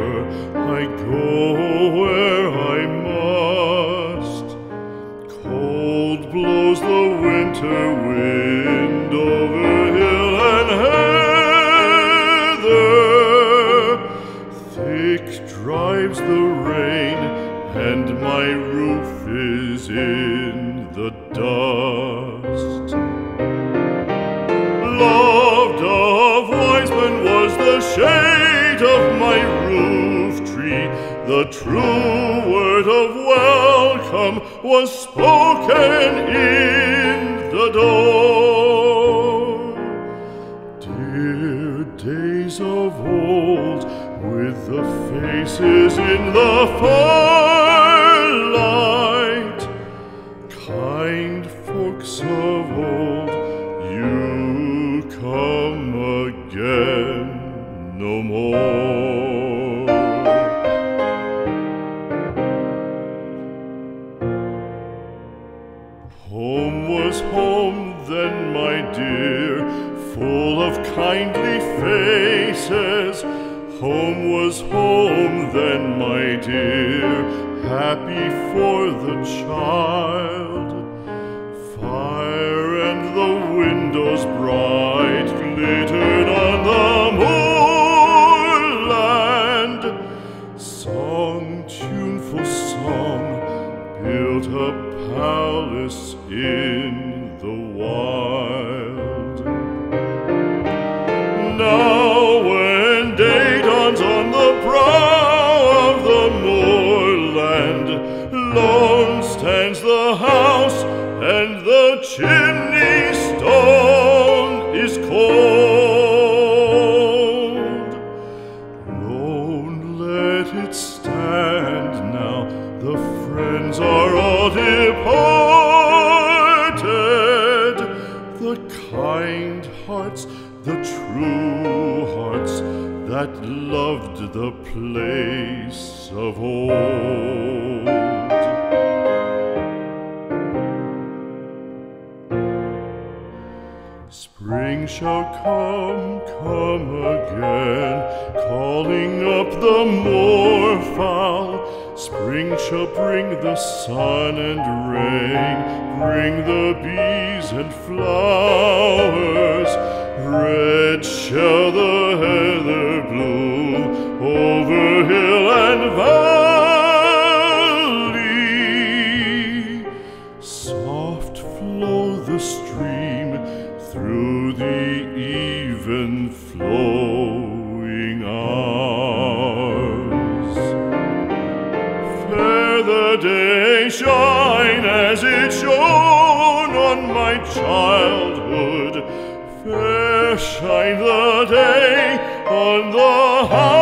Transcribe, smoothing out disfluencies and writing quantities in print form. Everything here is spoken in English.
river, I go where I must. Cold blows the winter wind over hill and heather. Thick drives the rain, and my roof is in the dust. Loved of wise men was the shade of my roof tree. The true word of welcome was spoken in the door. Dear days of old, with the faces in the firelight, kind folks of old, you come again no more. Home was home then, my dear, full of kindly faces. Home was home then, my dear, happy for the child. Fire and the windows bright glittered on the moorland. Song, tuneful song, built a palace in the wild. Now when day dawns on the brow of the moorland, lone stands the house, and the chimney stone is cold. Lone, let it stand now, the friends are all departed. The kind hearts, the true hearts, that loved the place of old. Spring shall come again, calling up the moorfowl. Spring shall bring the sun and rain, bring the bees and flowers. Red shall the heather bloom over hill and valley. Soft flow the stream through the even flowing hours. Fair the day shine as it shone on my childhood. Fair shine the day on the house